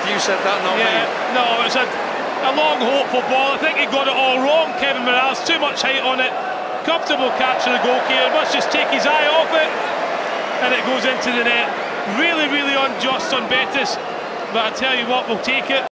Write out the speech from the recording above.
You said that, not me. No, it's a long, hopeful ball. I think he got it all wrong, Kevin Mirallas. Too much height on it. Comfortable catch of the goalkeeper. Must just take his eye off it, and it goes into the net. Really, really unjust on Betis, but I tell you what, we'll take it.